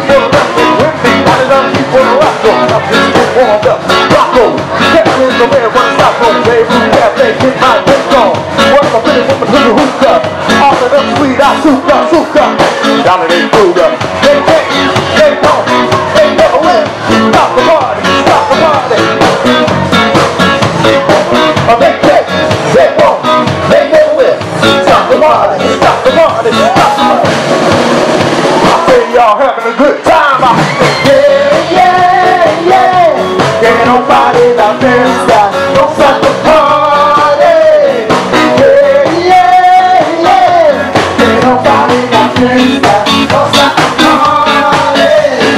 for the wrestling with me. One of them people for the rock. Nothing to warm up. Rocko. Stepping in the way when I stop on Dave. Cafe, get my dick on. What's the finish with the hookah? Off of them sweet, I suka. Dominate Buddha. They can't, they don't, they never win. Stop the party, stop the party. They can't, they won't, they never win. Stop the party, stop the party, stop the party. I say y'all having a good time. I say yeah. Ain't nobody out there stop. Don't stop the party. Yeah. Ain't nobody out there stop. Don't stop the party.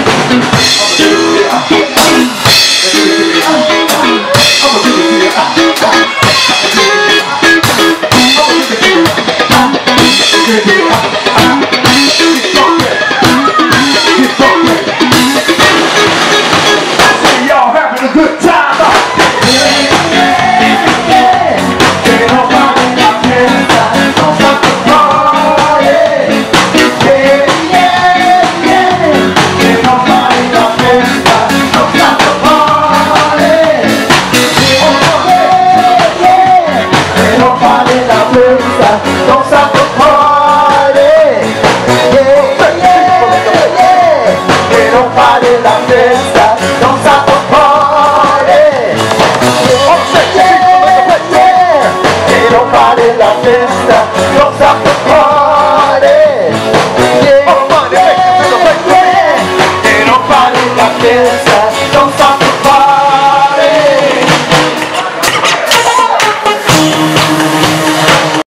Y'all having a good time. Ain't nobody out there stop. Don't stop the party. Ain't nobody out there stop. Don't stop the party. Ain't nobody out there stop. Don't stop the party. Ain't nobody out there.